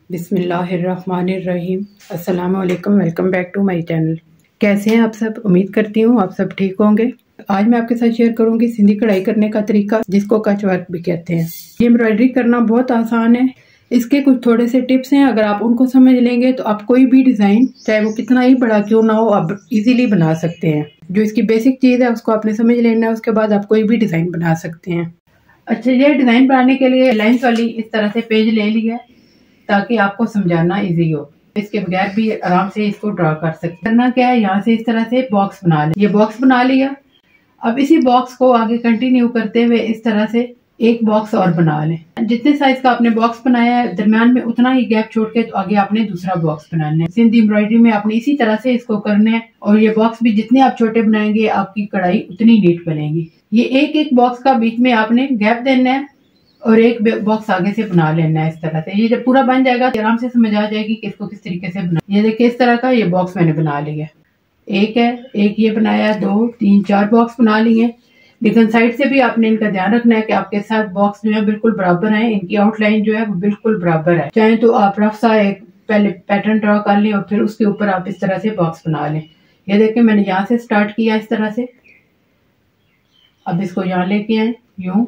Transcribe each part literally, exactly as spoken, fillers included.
बिस्मिल्लाहिर्रहमानिर्रहीम। अस्सलामु अलैकुम। Welcome back to my channel. कैसे हैं आप सब? उम्मीद करती हूँ आप सब ठीक होंगे। आज मैं आपके साथ शेयर करूंगी सिंधी कढ़ाई करने का तरीका, जिसको कच वर्क भी कहते हैं। ये एम्ब्रॉयडरी करना बहुत आसान है। इसके कुछ थोड़े से टिप्स हैं, अगर आप उनको समझ लेंगे तो आप कोई भी डिज़ाइन, चाहे वो कितना ही बड़ा क्यों ना हो, आप इजीली बना सकते हैं। जो इसकी बेसिक चीज़ है उसको आपने समझ लेना है, उसके बाद आप कोई भी डिज़ाइन बना सकते हैं। अच्छा, ये डिज़ाइन बनाने के लिए लाइन्स वाली इस तरह से पेज ले लिया है ताकि आपको समझाना इजी हो। इसके बगैर भी आराम से इसको ड्रा कर सकते। करना क्या है, यहाँ से इस तरह से बॉक्स बना लें। ये बॉक्स बना लिया। अब इसी बॉक्स को आगे कंटिन्यू करते हुए इस तरह से एक बॉक्स और बना लें। जितने साइज का आपने बॉक्स बनाया है दरम्यान में उतना ही गैप छोड़ के तो आगे आपने दूसरा बॉक्स बनाना है। सिंधी एम्ब्रॉयडरी में आपने इसी तरह से इसको करना है, और ये बॉक्स भी जितने आप छोटे बनाएंगे आपकी कढ़ाई उतनी नीट बनेगी। ये एक एक बॉक्स का बीच में आपने गैप देना है और एक बॉक्स आगे से बना लेना है इस तरह से। ये जब पूरा बन जाएगा तो आराम से समझ आ जाएगी कि इसको किस तरीके से बना। ये देखिए इस तरह का ये बॉक्स मैंने बना लिया। एक है, एक ये बनाया, दो तीन चार बॉक्स बना लिए। लेकिन साइड से भी आपने इनका ध्यान रखना है कि आपके साथ बॉक्स जो है बिल्कुल बराबर है, इनकी आउटलाइन जो है वो बिल्कुल बराबर है। चाहे तो आप रफ सा एक पहले पैटर्न ड्रॉ कर लें और फिर उसके ऊपर आप इस तरह से बॉक्स बना लें। ये देखिए मैंने यहाँ से स्टार्ट किया इस तरह से। अब इसको यहाँ लेके आए यूं।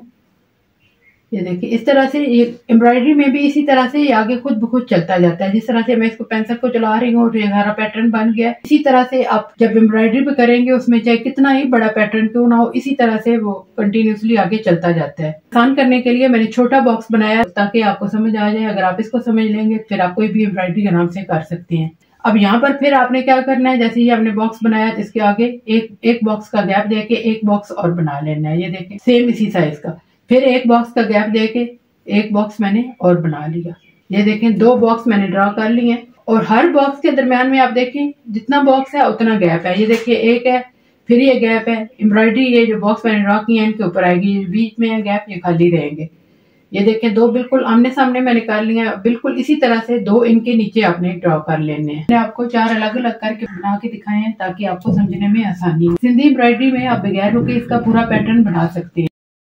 ये देखिए इस तरह से ये एम्ब्रॉयडरी में भी इसी तरह से ये आगे खुद ब खुद चलता जाता है। जिस तरह से मैं इसको पेंसिल को चला रही हूँ और ये हमारा पैटर्न बन गया। इसी तरह से आप जब एम्ब्रॉयडरी पे करेंगे उसमें चाहे कितना ही बड़ा पैटर्न क्यों ना हो, इसी तरह से वो कंटिन्यूसली आगे चलता जाता है। आसान करने के लिए मैंने छोटा बॉक्स बनाया ताकि आपको समझ आ जाए। अगर आप इसको समझ लेंगे फिर आप कोई भी एम्ब्रॉयडरी आराम से कर सकते हैं। अब यहाँ पर फिर आपने क्या करना है, जैसे ही आपने बॉक्स बनाया तो इसके आगे एक एक बॉक्स का गैप देके एक बॉक्स और बना लेना है। ये देखिए सेम इसी साइज का। फिर एक बॉक्स का गैप देके एक बॉक्स मैंने और बना लिया। ये देखें दो बॉक्स मैंने ड्रॉ कर लिए हैं और हर बॉक्स के दरमियान में आप देखें जितना बॉक्स है उतना गैप है। ये देखिए एक है, फिर ये गैप है। एम्ब्रॉयडरी ये जो बॉक्स मैंने ड्रॉ किए हैं इनके ऊपर आएगी, बीच में है गैप, ये खाली रहेंगे। ये देखें दो बिल्कुल आमने सामने मैंने कर लिया है। बिल्कुल इसी तरह से दो इनके नीचे आपने ड्रॉ कर लेने हैं। मैंने आपको चार अलग अलग करके बना के दिखाए हैं ताकि आपको समझने में आसानी हो। सिंधी एम्ब्रॉयडरी में आप बगैर रुके इसका पूरा पैटर्न बना सकते हैं।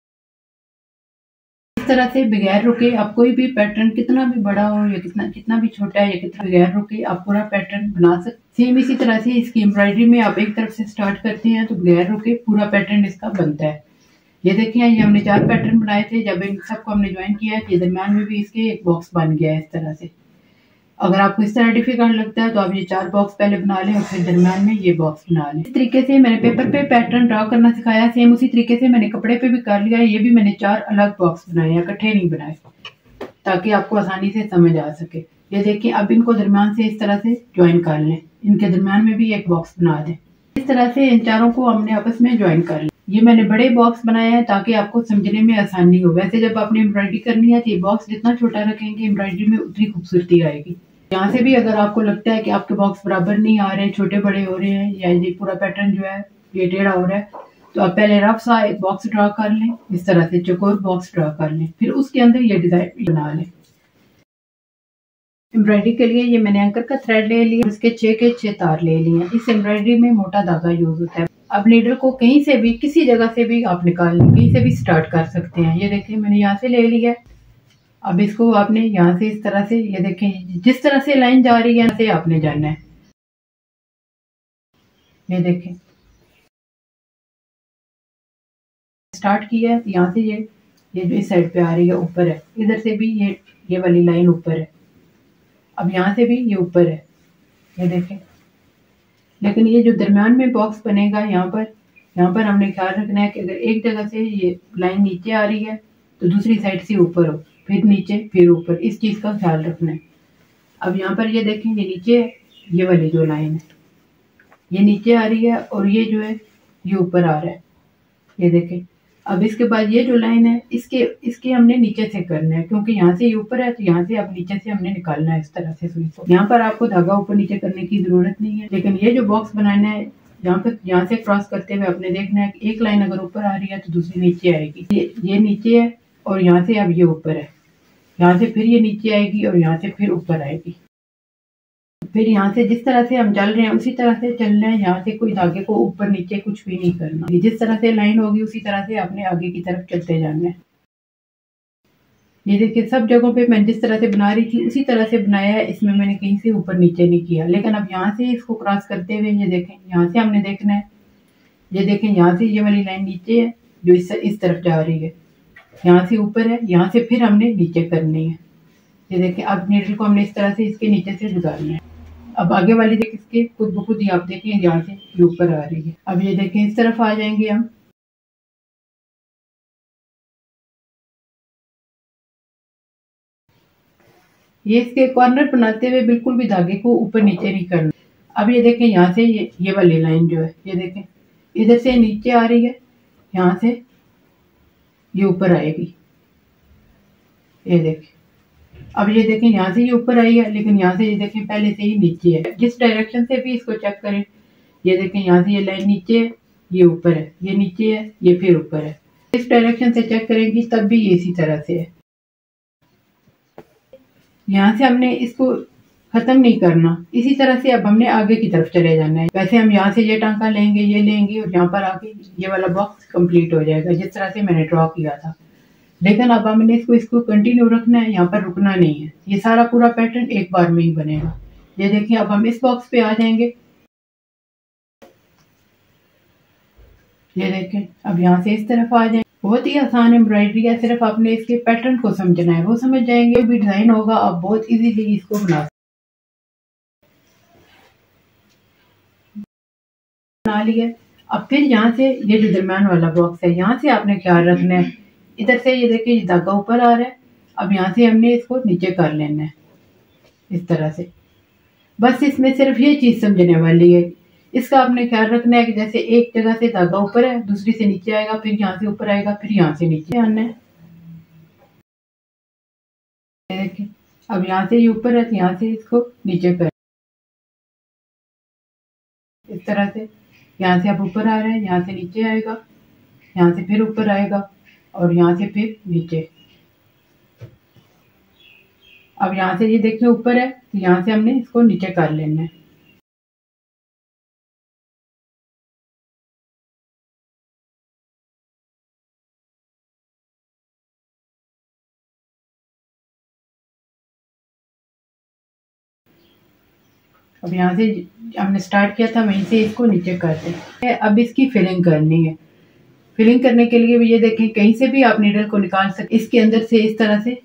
इस तरह से बगैर रुके आप कोई भी पैटर्न कितना भी बड़ा हो या कितना कितना भी छोटा है या कितना बगैर रुके आप पूरा पैटर्न बना सकते। सेम इसी तरह से इसकी एम्ब्रॉयडरी में आप एक तरफ से स्टार्ट करते हैं तो बगैर रुके पूरा पैटर्न इसका बनता है। ये देखिए ये हमने चार पैटर्न बनाए थे। जब इन सबको हमने ज्वाइन किया है दरम्यान में भी इसके एक बॉक्स बन गया है इस तरह से। अगर आपको इस तरह डिफिकल्ट लगता है तो आप ये चार बॉक्स पहले बना लें और फिर दरम्यान में ये बॉक्स बना लें। इस तरीके से मैंने पेपर पे पैटर्न ड्रॉ करना सिखाया। सेम उसी तरीके से मैंने कपड़े पे भी कर लिया है। ये भी मैंने चार अलग बॉक्स बनाए हैं, इकट्ठे नहीं बनाए, ताकि आपको आसानी से समझ आ सके। ये देखिए अब इनको दरम्यान से इस तरह से ज्वाइन कर लें। इनके दरम्यान में भी एक बॉक्स बना दें। इस तरह से इन चारों को हमने आपस में ज्वाइन कर लें। ये मैंने बड़े बॉक्स बनाए हैं ताकि आपको समझने में आसानी हो। वैसे जब आपने एम्ब्रॉयडरी करनी है तो ये बॉक्स जितना छोटा रखेंगे एम्ब्रॉयडरी में उतनी खूबसूरती आएगी। यहाँ से भी अगर आपको लगता है कि आपके बॉक्स बराबर नहीं आ रहे, छोटे बड़े हो रहे हैं या ये पूरा पैटर्न जो है ये टेढ़ा हो रहा है, तो आप पहले रफ सा एक बॉक्स ड्रॉ कर लें। इस तरह से चौकोर बॉक्स ड्रॉ कर लें, फिर उसके अंदर ये डिजाइन बना लें। एम्ब्रॉयडरी के लिए ये मैंने एंकर का थ्रेड ले लिया, इसके छह के छह तार ले लिए। इस एम्ब्रॉयडरी में मोटा धागा यूज होता है। अब नीडल को कहीं से भी किसी जगह से भी आप निकाल लें, कहीं से भी स्टार्ट कर सकते हैं। ये देखिए मैंने यहाँ से ले लिया। अब इसको आपने यहाँ से इस तरह से, ये देखें जिस तरह से लाइन जा रही है से आपने जाना है। ये देखें स्टार्ट किया है, यहाँ से ये ये जो इस साइड पे आ रही है ऊपर है, इधर से भी ये ये वाली लाइन ऊपर है। अब यहाँ से भी ये ऊपर है, ये देखें। लेकिन ये जो दरम्यान में बॉक्स बनेगा यहाँ पर यहाँ पर हमने ख्याल रखना है कि अगर एक जगह से ये लाइन नीचे आ रही है तो दूसरी साइड से ऊपर हो, फिर नीचे फिर ऊपर, इस चीज का ख्याल रखना है। अब यहाँ पर ये देखें ये नीचे है, ये वाली जो लाइन है ये नीचे आ रही है और ये जो है ये ऊपर आ रहा है। ये देखें अब इसके बाद ये जो लाइन है इसके इसके हमने नीचे से करना है, क्योंकि यहाँ से ये ऊपर है तो यहाँ से अब नीचे से हमने निकालना है इस तरह से सुई को। यहाँ पर आपको धागा ऊपर नीचे करने की जरूरत नहीं है, लेकिन ये जो बॉक्स बनाना है यहाँ पर यहाँ से क्रॉस करते हुए आपने देखना है कि एक लाइन अगर ऊपर आ रही है तो दूसरी नीचे आएगी। ये, ये नीचे है और यहाँ से अब ये ऊपर है, यहाँ से फिर ये नीचे आएगी और यहाँ से फिर ऊपर आएगी। फिर यहाँ से जिस तरह से हम चल रहे हैं उसी तरह से चलना है। यहाँ से कोई धागे को ऊपर नीचे कुछ भी नहीं करना। जिस तरह से लाइन होगी उसी तरह से आपने आगे की तरफ चलते जाना है। ये देखिए सब जगहों पे मैं जिस तरह से बना रही थी उसी तरह से बनाया है, इसमें मैंने कहीं से ऊपर नीचे नहीं किया। लेकिन अब यहाँ से इसको क्रॉस करते हुए ये देखें, यहाँ से हमने देखना है, ये देखें यहाँ से ये वाली लाइन नीचे है जो इस इस तरफ जा रही है, यहाँ से ऊपर है, यहाँ से फिर हमने नीचे करनी है। ये देखें अब नीडल को हमने इस तरह से इसके नीचे से गुजारना है। अब आगे वाली देख इसके खुद ब खुद ही आप देखें यहाँ से ये ऊपर आ रही है। अब ये देखें इस तरफ आ जाएंगे हम, ये इसके कॉर्नर बनाते हुए बिल्कुल भी धागे को ऊपर नीचे नहीं करना। अब ये देखें यहाँ से ये ये वाली लाइन जो है, ये देखें इधर से नीचे आ रही है, यहाँ से ये ऊपर आएगी। ये देखें अब ये देखें यहाँ से ये ऊपर आई है, लेकिन यहाँ से ये देखें पहले से ही नीचे है। जिस डायरेक्शन से भी इसको चेक करें, ये देखें यहाँ से ये लाइन नीचे है, ये ऊपर है, ये नीचे है, ये फिर ऊपर है। इस डायरेक्शन से चेक करेंगी तब भी ये इसी तरह से है। यहाँ से हमने इसको खत्म नहीं करना, इसी तरह से अब हमने आगे की तरफ चले जाना है। वैसे हम यहाँ से ये टांका लेंगे, ये लेंगे और यहाँ पर आके ये वाला बॉक्स कंप्लीट हो जाएगा जिस तरह से मैंने ड्रॉ किया था। लेकिन अब हमने इसको इसको कंटिन्यू रखना है, यहाँ पर रुकना नहीं है। ये सारा पूरा पैटर्न एक बार में ही बनेगा। ये देखिए अब हम इस बॉक्स पे आ जाएंगे, ये देखें अब यहाँ से इस तरफ आ जाएंगे। बहुत ही आसान एम्ब्रॉयडरी है, सिर्फ आपने इसके पैटर्न को समझना है, वो समझ जाएंगे भी डिजाइन होगा, आप बहुत इजीली इसको बना बना लिया। अब फिर यहाँ से ये जो दरम्यान वाला बॉक्स है, यहाँ से आपने ख्याल रखना है, इधर से ये देखिए ये धागा ऊपर आ रहा है, अब यहाँ से हमने इसको नीचे कर लेना है इस तरह से। बस इसमें सिर्फ ये चीज समझने वाली है, इसका आपने ख्याल रखना है कि जैसे एक जगह से धागा ऊपर है, दूसरी से नीचे आएगा, फिर यहाँ से ऊपर आएगा, फिर यहाँ से नीचे आना है। देखिए अब यहाँ से ये ऊपर है तो यहाँ से इसको नीचे कर इस तरह से। यहाँ से अब ऊपर आ रहा है, यहाँ से नीचे आएगा, यहाँ से फिर ऊपर आएगा और यहाँ से फिर नीचे। अब यहाँ से ये देखिए ऊपर है तो यहाँ से हमने इसको नीचे कर लेना है। अब यहाँ से हमने स्टार्ट किया था वहीं से इसको नीचे करते हैं। अब इसकी फिलिंग करनी है। फिलिंग करने के लिए भी ये देखें कहीं से भी आप नीडल को निकाल सकते, इसके अंदर से इस तरह से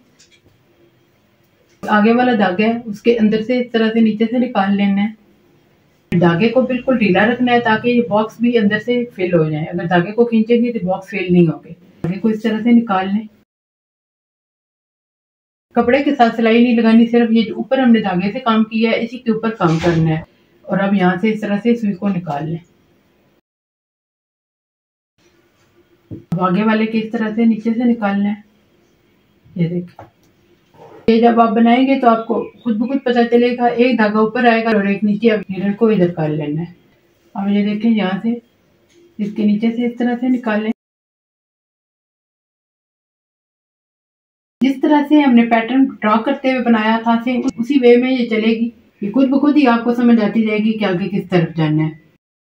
आगे वाला धागा है उसके अंदर से इस तरह से नीचे से निकाल लेना है। धागे को बिल्कुल ढीला रखना है ताकि ये बॉक्स भी अंदर से फिल हो जाए। अगर धागे को खींचेंगे तो बॉक्स फिल नहीं होंगे। धागे को इस तरह से निकाल लें। कपड़े के साथ सिलाई नहीं लगानी, सिर्फ ये जो ऊपर हमने धागे से काम किया है इसी के ऊपर काम करना है। और अब यहाँ से इस तरह से सुई को निकाल लें। आगे वाले के इस तरह से नीचे से निकालना है। ये देखें, ये जब आप बनाएंगे तो आपको खुद ब खुद पता चलेगा, एक धागा ऊपर आएगा और एक नीचे। अब नीडल को इधर कर लेना है। अब ये देखें यहाँ से इसके नीचे से इस तरह से निकालें। जिस तरह से हमने पैटर्न ड्रॉ करते हुए बनाया था से उसी वे में ये चलेगी। ये खुद ब खुद ही आपको समझ आती जाएगी कि आगे किस तरफ जाना है।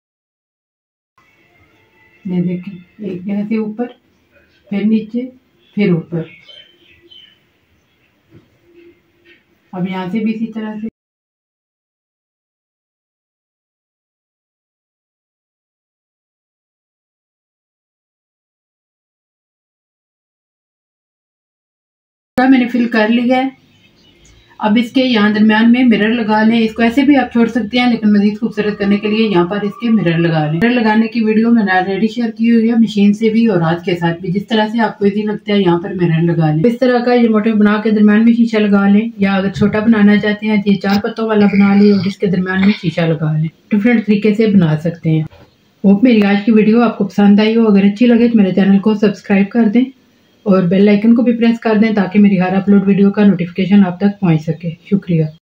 ये देखिए एक जगह से ऊपर, फिर नीचे, फिर ऊपर। अब यहाँ से भी इसी तरह से। मैंने फिल कर लिया है। अब इसके यहाँ दरम्यान में मिरर लगा लें। इसको ऐसे भी आप छोड़ सकते हैं, लेकिन मजीद खूबसूरत करने के लिए यहाँ पर इसके मिरर लगा लें। मिरर लगाने की वीडियो मैंने ऑलरेडी शेयर की हुई है, मशीन से भी और हाथ के साथ भी। जिस तरह से आपको इजी लगता है यहाँ पर मिरर लगा लें। इस तरह का ये मोटिव बना के दरम्यान में शीशा लगा लें, या अगर छोटा बनाना चाहते हैं तो ये चार पत्तों वाला बना लें और इसके दरम्यान में शीशा लगा लें। डिफरेंट तरीके से बना सकते हैं। होप मेरी आज की वीडियो आपको पसंद आई हो। अगर अच्छी लगे तो मेरे चैनल को सब्सक्राइब कर दें और बेल आइकन को भी प्रेस कर दें ताकि मेरी हर अपलोड वीडियो का नोटिफिकेशन आप तक पहुंच सके। शुक्रिया।